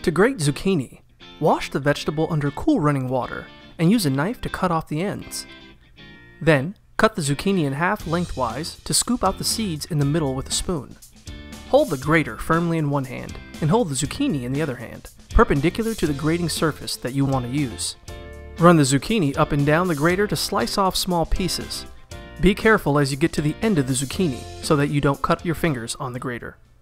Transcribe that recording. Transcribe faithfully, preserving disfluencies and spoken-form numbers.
To grate zucchini, wash the vegetable under cool running water and use a knife to cut off the ends. Then, cut the zucchini in half lengthwise to scoop out the seeds in the middle with a spoon. Hold the grater firmly in one hand and hold the zucchini in the other hand, perpendicular to the grating surface that you want to use. Run the zucchini up and down the grater to slice off small pieces. Be careful as you get to the end of the zucchini so that you don't cut your fingers on the grater.